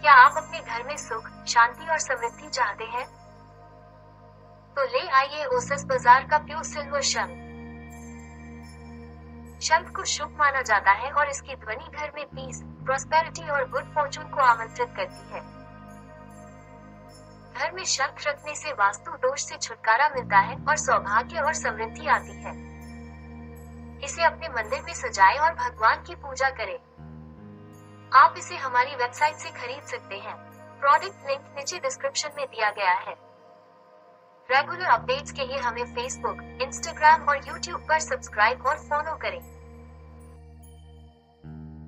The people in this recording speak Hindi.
क्या आप अपने घर में सुख, शांति और समृद्धि चाहते हैं? तो ले आइए ओसस बाजार का प्योर सिल्वर शंख। शंख को शुभ माना जाता है और इसकी ध्वनि घर में पीस, प्रॉस्पेरिटी और गुड फॉर्चून को आमंत्रित करती है। घर में शंख रखने से वास्तु दोष से छुटकारा मिलता है और सौभाग्य और समृद्धि आती है। इसे अपने मंदिर में सजाएं और भगवान की पूजा करें। आप इसे हमारी वेबसाइट से खरीद सकते हैं। प्रोडक्ट लिंक नीचे डिस्क्रिप्शन में दिया गया है। रेगुलर अपडेट्स के लिए हमें फेसबुक, इंस्टाग्राम और यूट्यूब पर सब्सक्राइब और फॉलो करें।